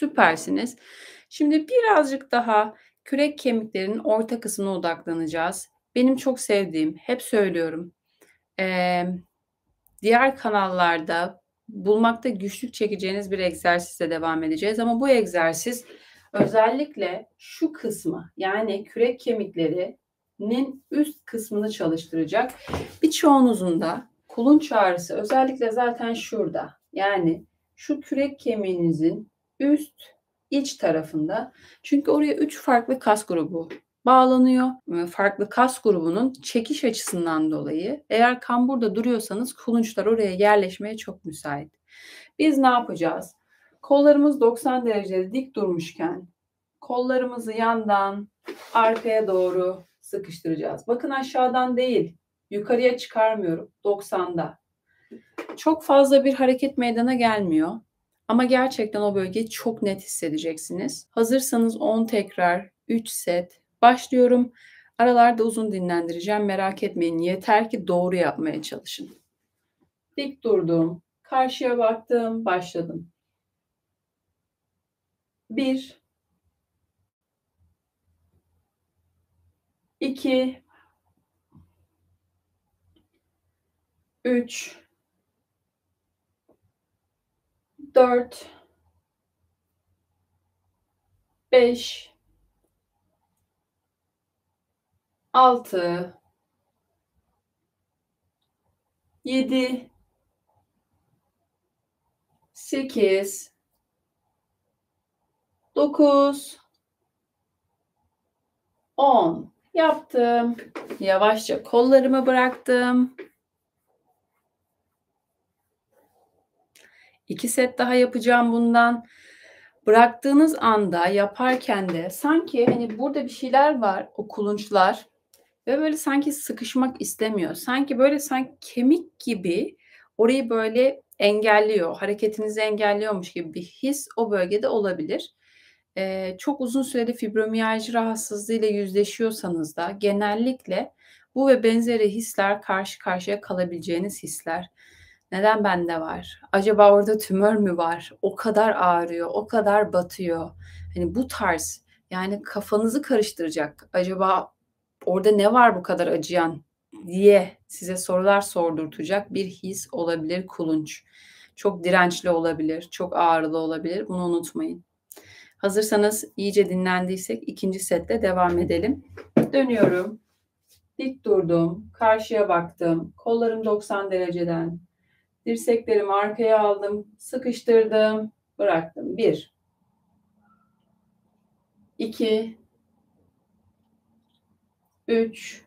Süpersiniz. Şimdi birazcık daha kürek kemiklerinin orta kısmına odaklanacağız. Benim çok sevdiğim, hep söylüyorum, emm, diğer kanallarda bulmakta güçlük çekeceğiniz bir egzersizle devam edeceğiz ama bu egzersiz özellikle şu kısmı, yani kürek kemiklerinin üst kısmını çalıştıracak. Birçoğunuzun da kulunç ağrısı özellikle zaten şurada, yani şu kürek kemiğinizin üst iç tarafında. Çünkü oraya 3 farklı kas grubu bağlanıyor. Farklı kas grubunun çekiş açısından dolayı eğer kamburda duruyorsanız kulunçlar oraya yerleşmeye çok müsait. Biz ne yapacağız? Kollarımız 90 derecede dik durmuşken kollarımızı yandan arkaya doğru sıkıştıracağız. Bakın aşağıdan değil, yukarıya çıkarmıyorum. 90'da. Çok fazla bir hareket meydana gelmiyor. Ama gerçekten o bölgeyi çok net hissedeceksiniz. Hazırsanız 10 tekrar, 3 set. Başlıyorum. Aralarda uzun dinlendireceğim. Merak etmeyin. Yeter ki doğru yapmaya çalışın. Dik durdum. Karşıya baktım. Başladım. 1 2 3 4 5 6 7 8 9 10 yaptım. Yavaşça kollarımı bıraktım. 2 set daha yapacağım bundan. Bıraktığınız anda yaparken de sanki hani burada bir şeyler var, o kulunçlar ve böyle sanki sıkışmak istemiyor. Sanki kemik gibi orayı böyle engelliyor, hareketinizi engelliyormuş gibi bir his o bölgede olabilir. Çok uzun süreli fibromiyalji rahatsızlığıyla yüzleşiyorsanız da genellikle bu ve benzeri hisler karşı karşıya kalabileceğiniz hisler. Neden bende var? Acaba orada tümör mü var? O kadar ağrıyor, o kadar batıyor. Hani bu tarz, yani kafanızı karıştıracak. Acaba orada ne var bu kadar acıyan diye size sorular sordurtacak bir his olabilir kulunç. Çok dirençli olabilir, çok ağrılı olabilir. Bunu unutmayın. Hazırsanız iyice dinlendiysek ikinci setle devam edelim. Dönüyorum. Dik durdum. Karşıya baktım. Kollarım 90 dereceden. Dirseklerimi arkaya aldım. Sıkıştırdım. Bıraktım. 1 2 3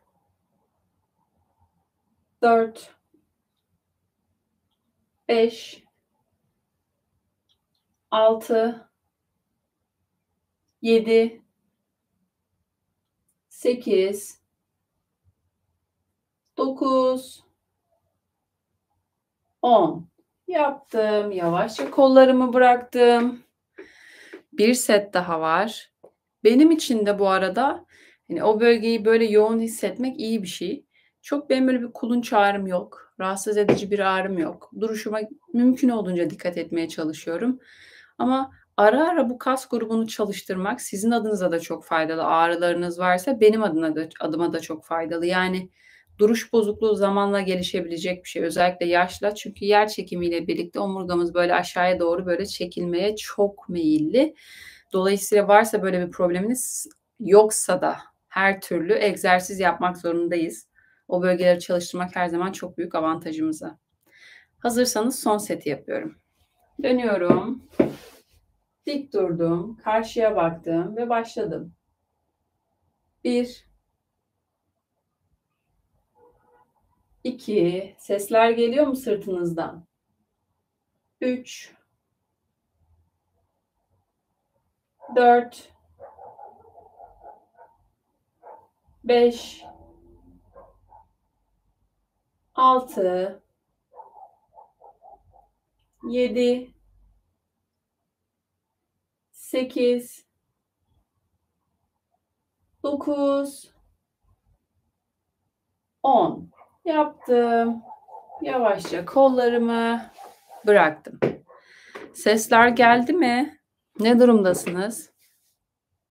4 5 6 7 8 9 10 yaptım. Yavaşça kollarımı bıraktım. Bir set daha var. Benim için de bu arada hani o bölgeyi böyle yoğun hissetmek iyi bir şey. Benim böyle bir kulunç ağrım yok. Rahatsız edici bir ağrım yok. Duruşuma mümkün olduğunca dikkat etmeye çalışıyorum. Ama ara ara bu kas grubunu çalıştırmak sizin adınıza da çok faydalı. Ağrılarınız varsa benim adıma da çok faydalı. Yani duruş bozukluğu zamanla gelişebilecek bir şey. Özellikle yaşla. Çünkü yer çekimiyle birlikte omurgamız böyle aşağıya doğru böyle çekilmeye çok meyilli. Dolayısıyla varsa böyle bir probleminiz, yoksa da her türlü egzersiz yapmak zorundayız. O bölgeleri çalıştırmak her zaman çok büyük avantajımıza. Hazırsanız son seti yapıyorum. Dönüyorum. Dik durdum. Karşıya baktım ve başladım. 1 2 Sesler geliyor mu sırtınızdan? 3 4 5 6 7 8 9 10 yaptım. Yavaşça kollarımı bıraktım. Sesler geldi mi? Ne durumdasınız?